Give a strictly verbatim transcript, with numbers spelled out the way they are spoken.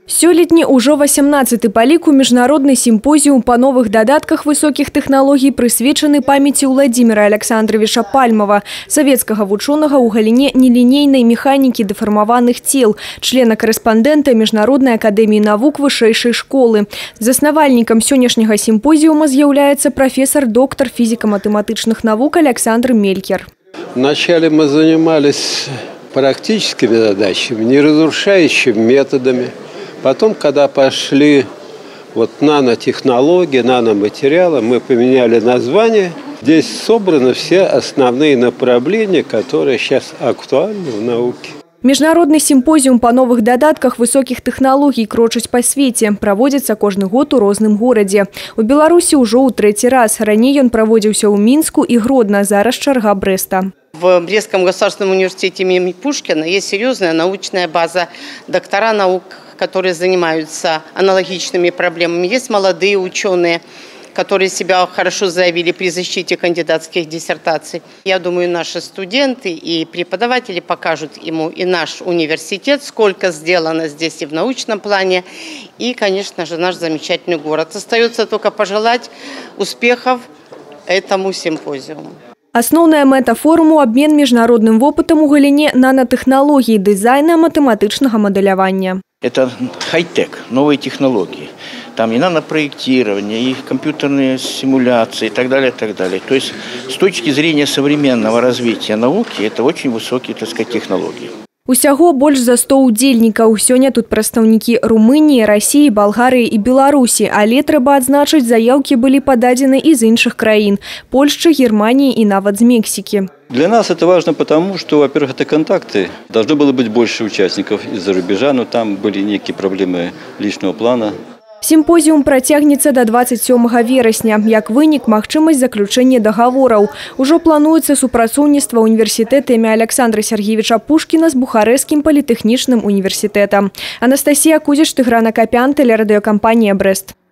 Сёлетні ўжо васямнаццаты па ліку міжнародны сімпозіум па новых дадатках высокіх тэхналогій прысвечаны памяці Владимира Александровича Пальмова, савецкага вучонага ў галіне нелінейнай механікі дэфармаваных цел, члена-карэспандэнта Міжнароднай акадэміі навук вышэйшай школы. Заснавальнікам сённяшняга сімпозіума з'яўляецца прафесор, доктор фізіка-матэматычных навук Александр Мелькер. Вначале мы занимались практическими задачами, неразрушающими методами. Потом, когда пошли вот нанотехнологии, наноматериалы, мы поменяли название. Здесь собраны все основные направления, которые сейчас актуальны в науке. Міжнародны сімпозіум па новых дадатках высокіх тэхналогій крочыць па свеце. Праводзіцца кожны год у розным горадзе. У Беларусі ўжо ў трэці раз. Раней ён праводзіўся ў Мінску і Гродна, зараз чарга Брэста. В Брестском государственном университете имени Пушкина есть серьезная научная база, доктора наук, которые занимаются аналогичными проблемами. Есть молодые ученые, которые себя хорошо заявили при защите кандидатских диссертаций. Я думаю, наши студенты и преподаватели покажут ему и наш университет, сколько сделано здесь и в научном плане, и, конечно же, наш замечательный город. Остается только пожелать успехов этому симпозиуму. Асноўная мэта форуму – абмен міжнародным вопытам у галіне нанотэхналогій, дызайна, матэматычнага мадэлявання. Это хай-тек, новые технологии. Там и нанопроектирование, и компьютерные симуляции, и так далее, и так далее. То есть с точки зрения современного развития науки, это очень высокие, так сказать, технологии. Усяго больш за сто удзельнікаў. Сёння тут прадстаўнікі Румыніі, Расіі, Балгарыі і Беларусі. Але трэба адзначыць, заяўкі былі пададзены і з іншых краін – Польшчы, Германии и нават з Мексики. Для нас это важно потому, что, во-первых, это контакты. Должно было быть больше участников из-за рубежа, но там были некие проблемы личного плана. Сімпозіум працягнецца да дваццаць сёмага верасня. Як вынік, магчымасць заключэння дагавораў. Ужо плануецца супрацоўніцтва універсітэта імя Александра Сергеевича Пушкіна з Бухарэзскім політэхнічным універсітэтам. Анастасія Кузіч, Тыгран Акапян, тэлерадыёкампанія Брэст.